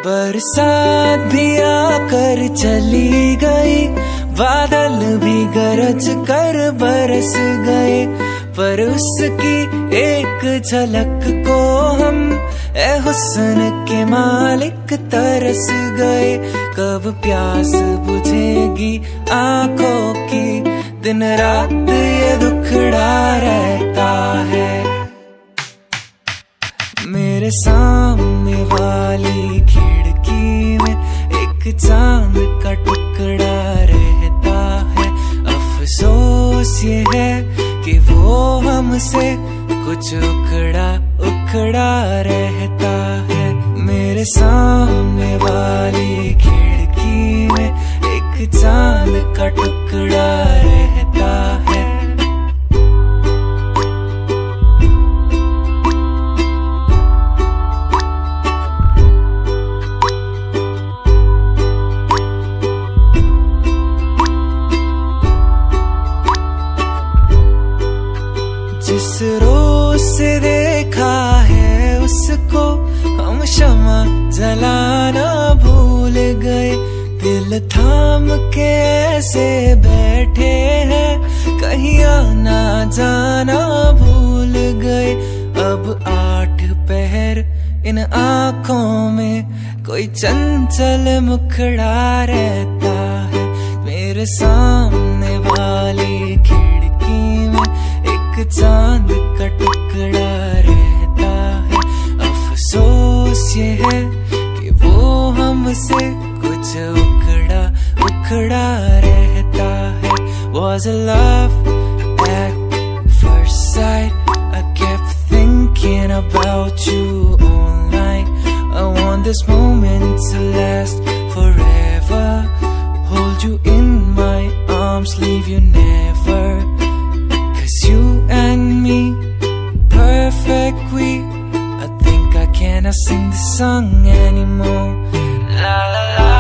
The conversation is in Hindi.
बरसात भी आकर चली गई, बादल भी गरज कर बरस गए, पर उसकी एक झलक को हम ए हुस्न के मालिक तरस गए। कब प्यास बुझेगी आंखों की, दिन रात ये दुखड़ा रहता है। मेरे सामने वाली खिड़की में एक चांद का टुकड़ा रहता है। अफसोस ये है कि वो हमसे कुछ उखड़ा उखड़ा रहता है। मेरे सामने वाली खिड़की में एक चांद का टुकड़ा रहता है। जिस रोज से देखा है उसको हम शमा जलाना भूल गए, दिल थाम के ऐसे बैठे हैं कहीं आना जाना भूल गए। अब 8 पहर इन आँखों में कोई चंचल मुखड़ा रहता है। मेरे सामने वाली खिड़की में एक चांद का टुकड़ा रहता है। अफसोस ये है कि वो हमसे कुछ उखड़ा उखड़ा रहता है। Was it love at first sight? I kept thinking about you all night. I want this moment to last forever. Hold you in my arms, leave you never. You and me, perfect we. I think I cannot sing this song anymore. La la la.